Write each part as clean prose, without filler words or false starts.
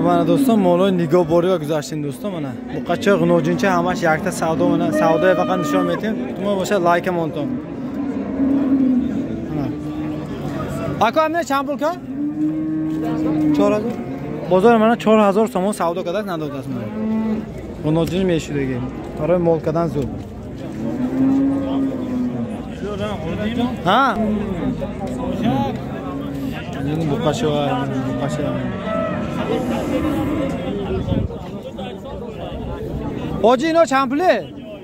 Xo'p, mana do'stlar, mo'lay nigoh boriga guzashtin do'stlar, mana. Bu qacha g'unojincha hamash yakta savdo mana. Savdoga faqat nishon etim. Tuma bo'lsa like ham oldim. Mana. Aka amne cham pul ka? 4000. Bozor mana 4000 so'm savdo kadar nadodasiz mana. G'unojin meshudagi. Qora molkadan zo'r. Ha? Yine bu qacha var, bu qacha. Ojino champli.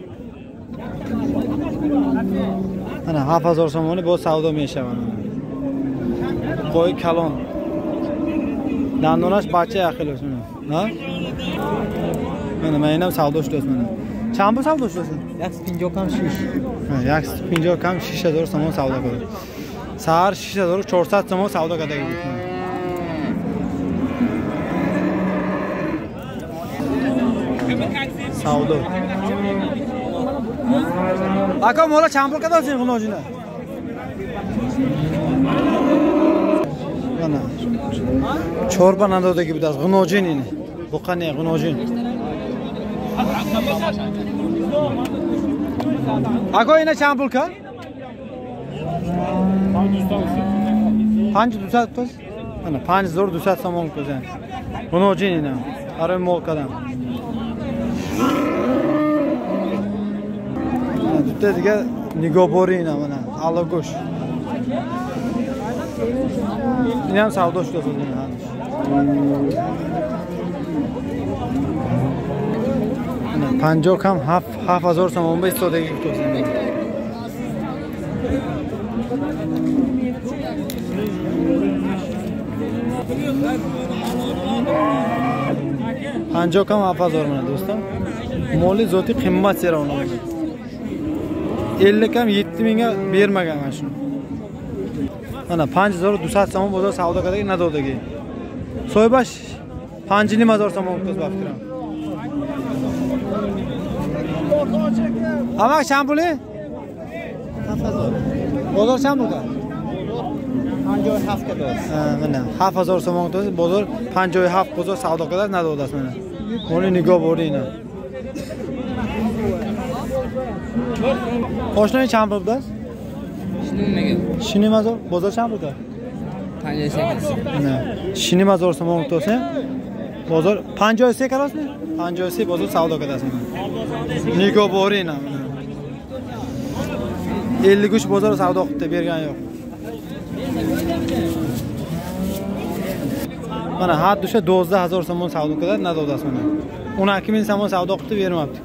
Ana 7000 so'mni bu savdo meshaman. Qo'y kalon. Dandonash bacha yaqilos mana. Ha? Mana men ham savdo ishlayapman mana. Champli savdo ishlayapsan? 150 kam shish. Ha, 150 kam 6000 so'm savdo qildim. Sahar 6000 400 so'm savdo qildim. Savdo. Aka mola champur kadar sen g'unojina. Mana. Chorba nadodagi bidas g'unojin ini. Bu qanday g'unojin? Aka ina champur ka? 500 Ana 500 so'm ko'zan. G'unojin ina. Ara molkadan. Dediga nigoh borina mana. Alagosh. Yine ham savdo ishlayapsiz mana. 50 kam 7000 so'm 15 so'mdagi to'sin. Panjo kam 7000 mana do'stlar. Moli zoti qimmat sera uni. 50 kam 7000 ga bermagan mana shuni. Mana 5200 so'm bozor savdo qildik nadodagi. So'ybash 5000 so'm o'tkazib baftiram. Ama shampuli? 7000. Bozor shampulda. 57 kadar. Ha, mana 7000 so'm o'tkazib bozor 57 bozor savdo qiladi nadodasi mana. Buni nigoh borina. Qo'shni champurda? Shini mazor, bozor champurda. 58. Ne? Shini mazor so'm o'tkazsa, bozor 58 qarasmi? 58 bozor savdo qilasiz. Nigoh borina. 53 bozor savdo qilib bergan yo'q. Mana har dusha 12000 so'm savdo qiladi nadodasi mana. 12000 so'm savdo qilib bermabdi.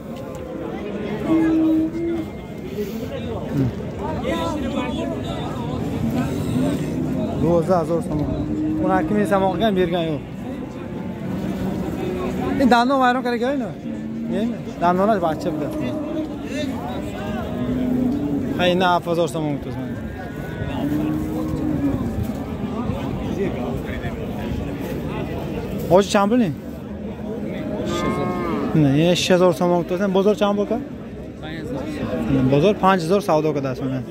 Do'za 1000 so'm. 12000 so'm olgan bergan yo'q. Dandon vayron kerak yo'qmi? Nima? Dandonlar barcha biladi. Hayna 7000 so'm o'tkazman. Hoji champli? Ne, 6000 so'm o'tkazsan, bozor champli ka? 5000. Bozor 5000 savdo qilasiz mana.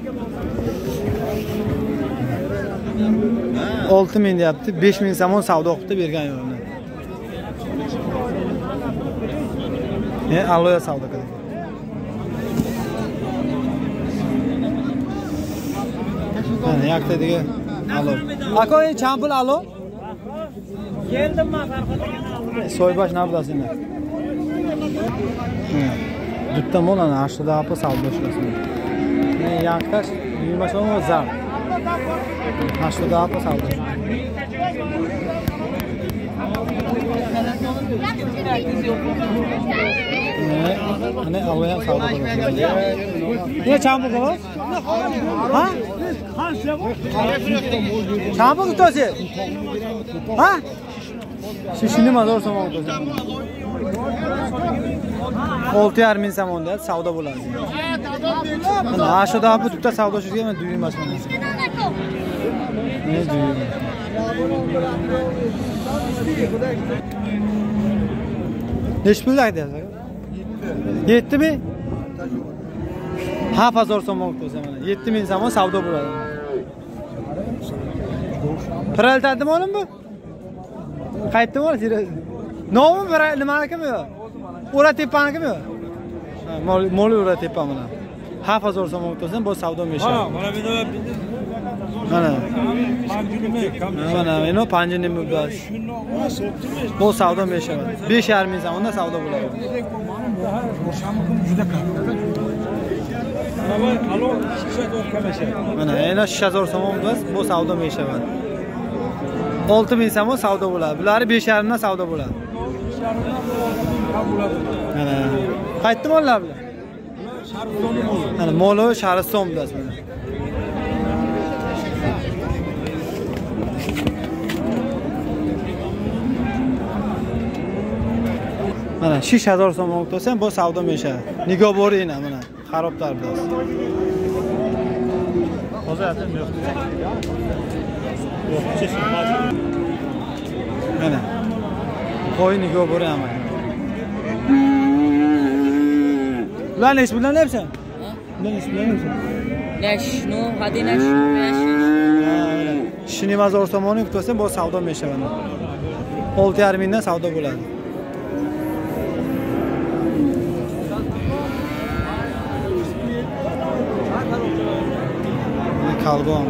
6000 deyapti, 5000 so'm savdo qilib bergan yo'q. Aloya savdo qiladi. Mana yakta degan alo. Aka, champul alo? Keldim men farqat. So'ybash nabdasin. Dutta molani 80 apı savdo ishlasın. Ne yaktash 20 so'm zar. 80 apı savdo. Ne aloya savdo qiladi. Ne champul qilasiz? Ha? Champul tutasiz? Ha? Shishini mazor so'm o'tkazadi. 6500 so'mda savdo bo'ladi. Mana ashada bu tutda savdo shirga men duymas mana. Ne duyum? Neç pullar deyapsiz? 7 mi? 7000 so'm o'tkazadi mana. 7000 so'm savdo bo'ladi. Piraltadimi olim bu? Qaytdi mol seriyoz. Nomi bir nimanikimi yo? Ura tepanikimi yo? Mol ura tepa mana. 7000 so'm o'tsa bu savdo mesha. Ha, mana bu yerda Mana. panjunimi kam. Mana meni panjinimi bas. Bu savdo mesha. 5,5 ming so'mda savdo bo'ladi. Juda kam. Mana alo, shisha kamasha. Mana yana 6000 so'm bas, bu savdo mesha. 6000 so'm savdo bo'ladi. Bularni 5,5 dan savdo bo'ladi. Mana. Qaytdi mollar bular. Mana molo Shariston bas mana. Mana 6000 so'm o'tsa bu savdo mesha. Nigo borina mana. Xaroblar bas. Hozir aytdim yo'q. Mana. Qo'y nigo boraman. Ulan ish bilan yapsan? Ulan ish bilan yapsan? Nashnu, hadi nashnu, nashnu. Shini mazor somoni kutsa bu savdo mesha mana. 6,5 mingdan savdo bo'ladi. Kalgon.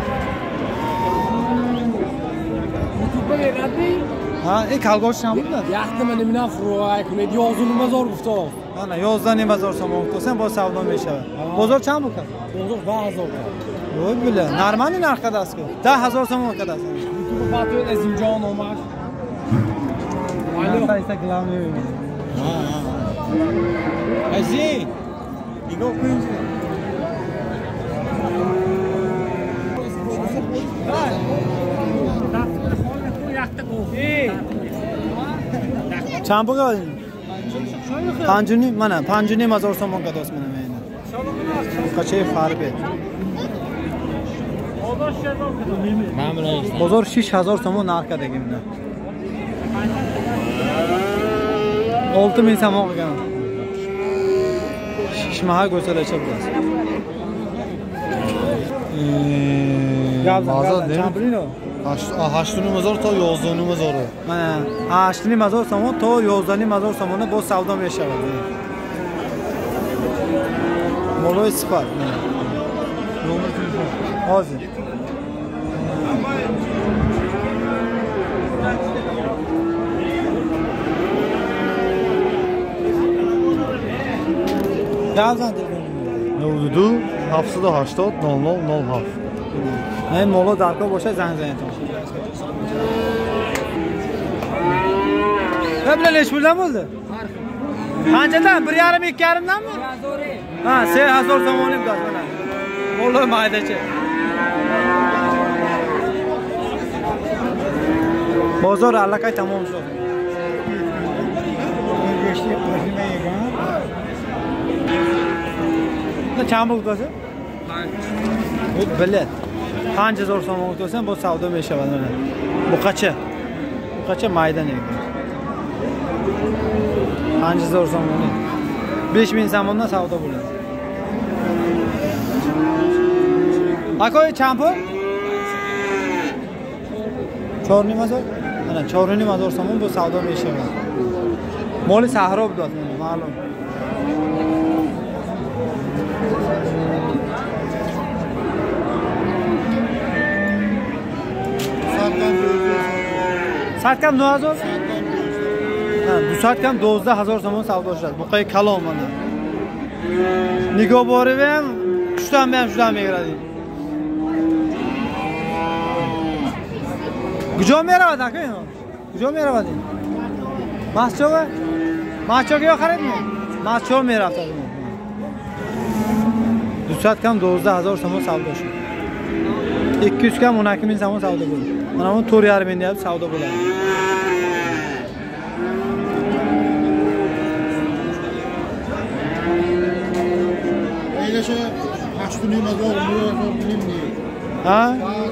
Ha, kalgon shamda. Yaxti mana mina xuroy, kunedi yozuni mazor gufto. Ana 11,000 so'm o'tsa bu savdo mesha. Bozor cham bu? Bozor 10,000. Voy bila, normalniy narxdasiz-ku. 10,000 so'm o'tkadasiz. YouTube patot Azimjon Omar. Alo, qaysa glavniy. Ha. Azi. Nigo qo'yinchi. Cham bo'lgan. Panjuni mana, panjuni mazor somon qados mana meni. Qancha farq et. Men bilan Bozor 6000 so'm narxdagi mana. 6000 so'm olgan. Shishmaha go'salacha bo'ladi. Gavza chambrino. 8 mazor ta 11 mazor. Mana 8 mazor so'm to 11 so'mni bu savdo meshavadi. Moloy sifat. Nomer telefon. Hozir. Gavza telefon. 780 00 Men molo darko bo'lsa zang aytaman. Ne bilan ish puldan bo'ldi? Qanchadan? 1,5 2,5danmi? Ha, 3000 so'm oling mana. Molo maydachi. Bozor allaqay tamom shu. Ne chambul bo'lsa? Bu bilet. 5,000 so'm o'tsa bu savdo meshavadi mana. Bu qancha? Bu qancha maydan ekan. 5,000 so'm. 5,000 so'mdan savdo bo'ladi. Akoy champur? Chorni mazor? Mana chorni mazor so'm bu savdo meshavadi. Moli sahro bo'ladi, ma'lum. Satkam 9,000. Ha, bu satkam 12,000 so'm savdo qiladi. Bu qay kalom mana. Nigo borib ham, kuchdan ham shundan beradi. Gujom beradi aka. Gujom beradi. Maschoga? Maschoga yo'q qaradimi? Mascho beradi. Bu satkam 12,000 so'm savdo qiladi. 200 kam 12,000 so'm savdo bo'ladi. Mana bu 4,5 ming deyapti savdo bo'ladi. Eyle şu 8 mazor, 10 Ha?